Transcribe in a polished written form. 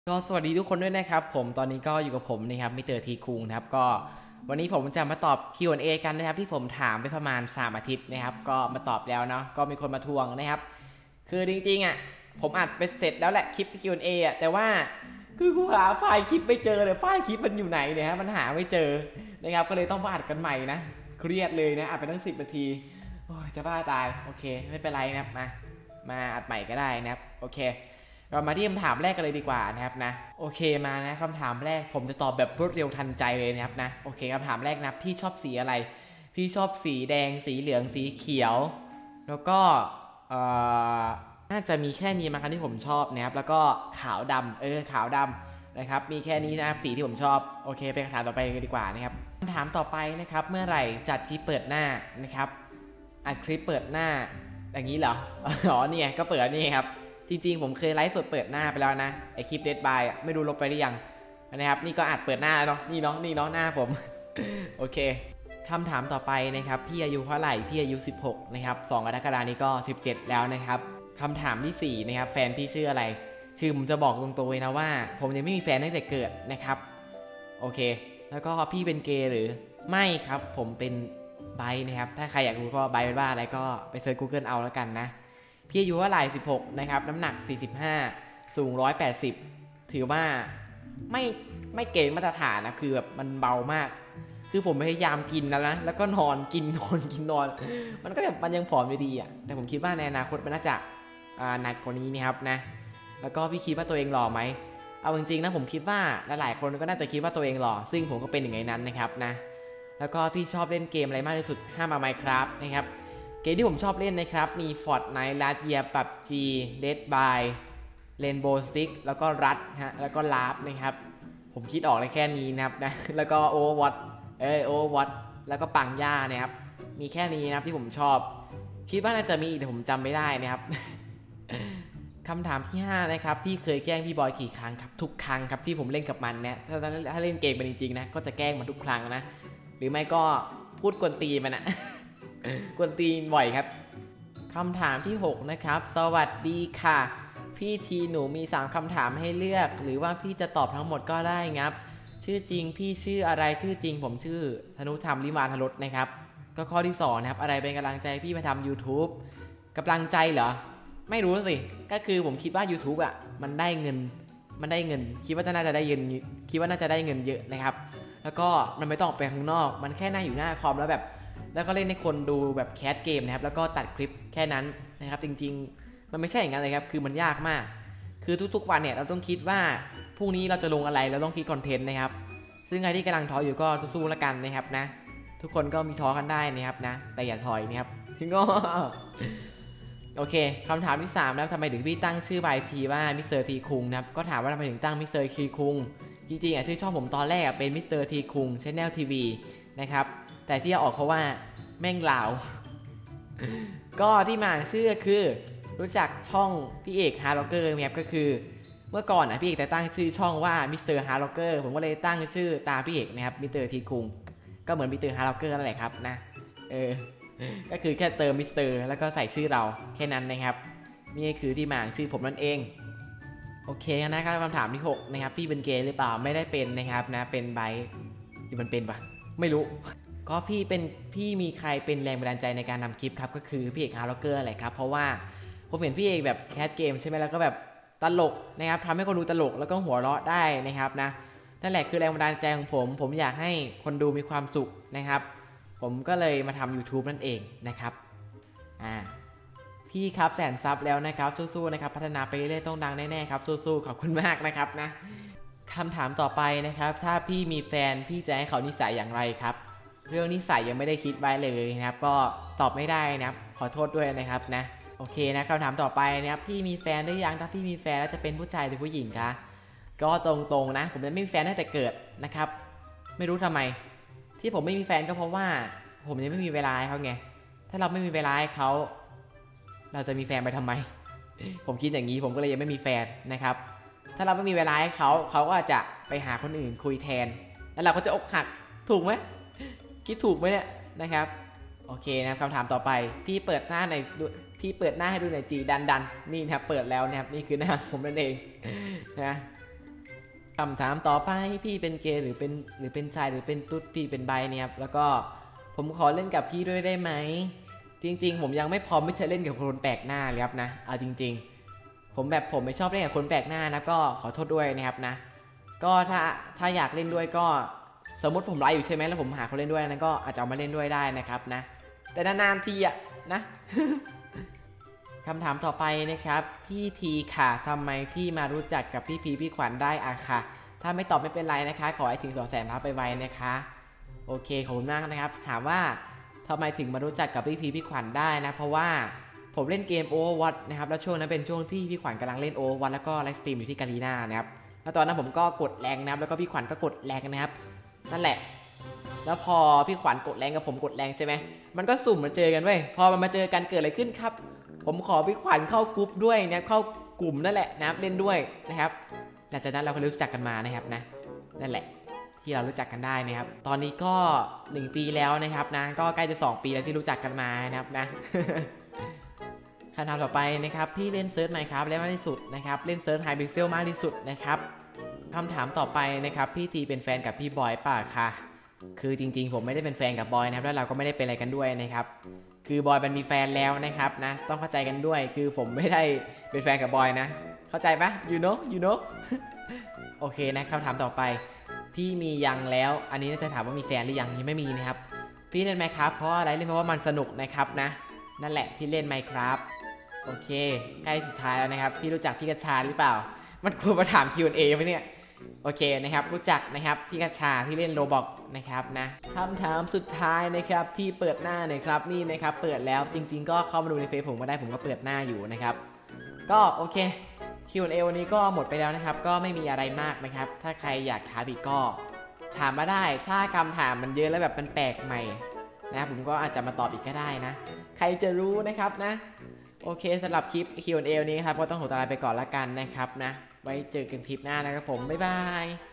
ก็สวัสดีทุกคนด้วยนะครับผมตอนนี้ก็อยู่กับผมนะครับมิสเตอร์ทีคุงนะครับก็วันนี้ผมจะมาตอบ Q&A กันนะครับที่ผมถามไปประมาณ3อาทิตย์นะครับก็มาตอบแล้วเนาะก็มีคนมาทวงนะครับคือจริงๆอ่ะผมอัดไปเสร็จแล้วแหละคลิป Q&A อ่ะแต่ว่าคือกูหาไฟล์คลิปไม่เจอเลยไฟล์คลิปมันอยู่ไหนเนี่ยฮะมันหาไม่เจอนะครับก็เลยต้องมาอัดกันใหม่นะเครียดเลยนะอัดไปตั้ง10 นาทีโอ้ยจะบ้าตายโอเคไม่เป็นไรนะครับมาอัดใหม่ก็ได้นะครับโอเคเรามาที่คำถามแรกกันเลยดีกว่านะครับนะโอเคมานะคำถามแรกผมจะตอบแบบรวดเร็วทันใจเลยนะครับนะโอเคคำถามแรกนะพี่ชอบสีอะไรพี่ชอบสีแดงสีเหลืองสีเขียวแล้วก็เอ่อน่าจะมีแค่นี้มั้งครับที่ผมชอบนะครับแล้วก็ขาวดำขาวดำนะครับมีแค่นี้นะครับสีที่ผมชอบโอเคไปคำถามต่อไปกันดีกว่านะครับคำถามต่อไปนะครับเมื่อไหร่จัดคลิปเปิดหน้านะครับอัดคลิปเปิดหน้าอย่างนี้เหรออ๋อเนี่ยก็เปิดนี่ครับจริงๆผมเคยไลฟ์สดเปิดหน้าไปแล้วนะไอคลิป Dead by อ่ะไม่รู้ลบไปหรือยังนะครับนี่ก็อัดเปิดหน้าแล้วเนาะนี่น้องหน้าผม โอเคคำถามต่อไปนะครับพี่อายุเท่าไหร่พี่อายุ16นะครับ2 กรกฎาคมนี้ก็17แล้วนะครับคำถามที่4นะครับแฟนพี่ชื่ออะไรคือผมจะบอกตรงๆเลยนะว่าผมยังไม่มีแฟนตั้งแต่เกิดนะครับโอเคแล้วก็พี่เป็นเกย์หรือไม่ครับผมเป็นไบนะครับถ้าใครอยากรู้ก็ไบเป็นว่าอะไรก็ไปเซิร์ช Google เอาแล้วกันนะพี่อายุเท่าไหร่16นะครับน้ำหนัก45สูง180ถือว่าไม่เกณฑ์มาตรฐานนะคือแบบมันเบามากคือผมพยายามกินแล้วก็นอนกินนอนกินนอนมันก็แบบมันยังผอมอยู่ดีอ่ะแต่ผมคิดว่าในอนาคตมันน่าจะหนักกว่านี้นะครับนะแล้วก็พี่คิดว่าตัวเองหล่อไหมเอาจริงๆนะผมคิดว่าหลายๆคนก็น่าจะคิดว่าตัวเงหล่อซึ่งผมก็เป็นอย่างนั้นนะครับนะแล้วก็พี่ชอบเล่นเกมอะไรมากที่สุดห้ามมา Minecraft นะครับเกมที่ผมชอบเล่นนะครับมี Fortnite Last Year PUBG Dead by Rainbow Six แล้วก็รัดฮะแล้วก็ลาฟนะครับผมคิดออกเลยแค่นี้นะครับนะแล้วก็ Overwatch แล้วก็ปังย่านะครับมีแค่นี้นะครับที่ผมชอบคิดว่าน่าจะมีอีกแต่ผมจำไม่ได้นะครับคำถามที่5นะครับพี่เคยแกล้งพี่บอยกี่ครั้งครับทุกครั้งครับที่ผมเล่นกับมันเนี่ยถ้าเล่นเกมมันจริงๆนะก็จะแกล้งมันทุกครั้งนะหรือไม่ก็พูดกวนตีมันอะกวนตีนบ่อยครับคำถามที่6นะครับสวัสดีค่ะพี่ทีหนูมี3คำถามให้เลือกหรือว่าพี่จะตอบทั้งหมดก็ได้ครับชื่อจริงพี่ชื่ออะไรชื่อจริงผมชื่อธนุธรรมลิมาธรสนะครับก็ข้อที่2นะครับอะไรเป็นกำลังใจพี่มาทำ YouTube กำลังใจเหรอไม่รู้สิก็คือผมคิดว่า YouTube อ่ะมันได้เงินคิดว่าน่าจะได้เงินคิดว่าน่าจะได้เงินเยอะนะครับแล้วก็มันไม่ต้องออกไปข้างนอกมันแค่นั่งอยู่หน้าคอมแล้วก็เล่นให้คนดูแบบแคสเกมนะครับแล้วก็ตัดคลิปแค่นั้นนะครับจริงๆมันไม่ใช่อย่างนั้นเลยครับคือมันยากมากคือทุกๆวันเนี่ยเราต้องคิดว่าพรุ่งนี้เราจะลงอะไรเราต้องคิดคอนเทนต์นะครับซึ่งใครที่กำลังท้ออยู่ก็สู้ๆแล้วกันนะครับนะทุกคนก็มีท้อกันได้นะครับนะแต่อย่าถอยนะครับก็โอเคคำถามที่3นะครับทำไมถึงพี่ตั้งชื่อบายทีว่ามิสเตอร์ทีคุงนะครับก็ถามว่าทำไมถึงตั้งมิสเตอร์ทีคุงจริงๆชื่อช่องผมตอนแรกเป็นมิสเตอร์ทีคุงชแนลทีวีนะครับแต่ที่เอาออกเพราะว่าแม่งลาวก็ที่มาชื่อคือรู้จักช่องพี่เอกฮาร์ล็อกเกอร์ไหมครับก็คือเมื่อก่อนนะพี่เอกแต่ตั้งชื่อช่องว่ามิสเตอร์ฮาร์ล็อกเกอร์ผมก็เลยตั้งชื่อตามพี่เอกนะครับมิสเตอร์ทีคุงก็เหมือนมิสเตอร์ฮาร์ล็อกเกอร์นั่นแหละครับนะก็คือแค่เติมมิสเตอร์แล้วก็ใส่ชื่อเราแค่นั้นนะครับนี่คือที่มาชื่อผมนั่นเองโอเคนะครับคำถามที่6นะครับพี่เป็นเกย์หรือเปล่าไม่ได้เป็นนะครับนะเป็นไบท์หรือมันเป็นปะไม่รู้ก็พี่มีใครเป็นแรงบันดาลใจในการทำคลิปครับก็คือพี่เอกฮาร์ล็อกเกอร์อะไรครับเพราะว่าผมเห็นพี่เอกแบบแคสเกมใช่ไหมแล้วก็แบบตลกนะครับทำให้คนดูตลกแล้วก็หัวเราะได้นะครับนะนั่นแหละคือแรงบันดาลใจของผมอยากให้คนดูมีความสุขนะครับผมก็เลยมาทำ YouTube นั่นเองนะครับพี่ครับแสนซับแล้วนะครับสู้ๆนะครับพัฒนาไปเรื่อยๆต้องดังแน่ๆครับสู้ๆขอบคุณมากนะครับนะคำถามต่อไปนะครับถ้าพี่มีแฟนพี่จะให้เขานิสัยอย่างไรครับเรื่องนิสัยยังไม่ได้คิดไว้เลยนะครับก็ตอบไม่ได้นะครับขอโทษด้วยนะครับนะโอเคนะคำถามต่อไปนะครับพี่มีแฟนหรือยังถ้าพี่มีแฟนแล้วจะเป็นผู้ชายหรือผู้หญิงคะก็ตรงๆนะผมจะไม่มีแฟนตั้งแต่เกิดนะครับไม่รู้ทำไมที่ผมไม่มีแฟนก็เพราะว่าผมยังไม่มีเวลาให้เขาไงถ้าเราไม่มีเวลาให้เขาเราจะมีแฟนไปทำไม ผมคิดอย่างนี้ผมก็เลยยังไม่มีแฟนนะครับถ้าเราไม่มีเวลาให้เขาก็อาจจะไปหาคนอื่นคุยแทนแล้วเราก็จะอกหักถูกไหมคิดถูกไหมเนี่ยนะครับโอเคนะคำถามต่อไปพี่เปิดหน้าให้ดูหน่อยจีดันนี่นะครับเปิดแล้วนะครับนี่คือหน้าผมนั่นเองนะคำถามต่อไปพี่เป็นเกย์หรือเป็นชายหรือเป็นตุ๊ดพี่เป็นไบเนี่ยครับแล้วก็ผมขอเล่นกับพี่ด้วยได้ไหมจริงๆผมยังไม่พร้อมที่จะเล่นกับคนแปลกหน้าเลยครับนะเอาจริงๆผมไม่ชอบเล่นกับคนแปลกหน้านะก็ขอโทษด้วยนะครับนะก็ถ้าอยากเล่นด้วยก็สมมติผมไลฟ์อยู่ใช่ไหมแล้วผมหาคนเล่นด้วยนั้นก็อาจจะเอามาเล่นด้วยได้นะครับนะแต่นานๆทีอะนะ คำถามต่อไปนะครับพี่ทีค่ะทำไมพี่มารู้จักกับพี่พีพี่ขวัญได้อะค่ะถ้าไม่ตอบไม่เป็นไรนะคะขอให้ถึง 200,000 รับไปไวนะคะโอเคขอบคุณมากนะครับถามว่าทำไมถึงมารู้จักกับพี่พีพี่ขวัญได้นะเพราะว่าผมเล่นเกม Overwatch นะครับแล้วช่วงนั้นเป็นช่วงที่พี่ขวัญกำลังเล่น Overwatch แล้วก็ไลฟ์สตรีมอยู่ที่กาลีนานะครับแล้วตอนนั้นผมก็กดแรงนะครับแล้วก็พี่ขวัญก็กดแรงนะครับนั่นแหละแล้วพอพี่ขวัญกดแรงกับผมกดแรงใช่ไหมมันก็สุ่มมาเจอกันเว้ยพอมันมาเจอกันเกิดอะไรขึ้นครับผมขอพี่ขวัญเข้ากรุ๊ปด้วยนะเข้ากลุ่มนั่นแหละนะครับเล่นด้วยนะครับหลังจากนั้นเราก็รู้จักกันมานะครับนะนั่นแหละที่เรารู้จักกันได้นะครับตอนนี้ก็1 ปีแล้วนะครับนะก็ใกล้จะ2 ปีแล้วที่รู้จักกันมานะครับนะ คำถามต่อไปนะครับพี่เล่นเซิร์ชไหมครับแล้วมากที่สุดนะครับเล่นเซิร์ชไฮพิกเซลมากที่สุดนะครับคำถามต่อไปนะครับพี่ทีเป็นแฟนกับพี่บอยป่ะคะคือจริงๆผมไม่ได้เป็นแฟนกับบอยนะครับแล้วเราก็ไม่ได้เป็นอะไรกันด้วยนะครับคือบอยมันมีแฟนแล้วนะครับนะต้องเข้าใจกันด้วยคือผมไม่ได้เป็นแฟนกับบอยนะเข้าใจปะ you know โอเคนะคำถามต่อไปพี่มียังแล้วอันนี้จะถามว่ามีแฟนหรือยังนี่ไม่มีนะครับพี่เล่นไหมครับเพราะอะไรเล่นเพราะว่ามันสนุกนะครับนะนั่นแหละที่เล่นไหมครับโอเคใกล้สุดท้ายแล้วนะครับพี่รู้จักพี่กระชาหรือเปล่ามันควรมาถาม Q&A ไหมเนี่ยโอเคนะครับรู้จักนะครับพี่กระชาที่เล่นโรบอกนะครับนะคำถามสุดท้ายนะครับพี่เปิดหน้าหน่อยครับนี่นะครับเปิดแล้วจริงๆก็เข้ามาดูในเฟซผมก็ได้ผมก็เปิดหน้าอยู่นะครับก็โอเค Q&A วันนี้ก็หมดไปแล้วนะครับก็ไม่มีอะไรมากนะครับถ้าใครอยากถามอีกก็ถามมาได้ถ้าคำถามมันเยอะแล้วแบบมันแปลกใหม่นะผมก็อาจจะมาตอบอีกก็ได้นะใครจะรู้นะครับนะโอเคสำหรับคลิป Q&A นี้ครับก็ต้องขอตัวลาไปก่อนละกันนะครับนะไว้เจอกันคลิปหน้านะครับผมบ๊ายบาย